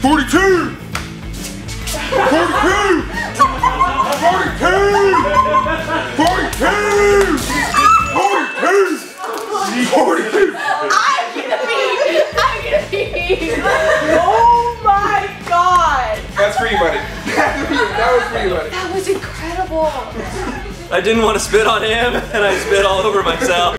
42! 42! 42! I'm gonna pee! Oh my god! That's for you, buddy. That was for you, buddy. That was incredible! I didn't want to spit on him, and I spit all over myself.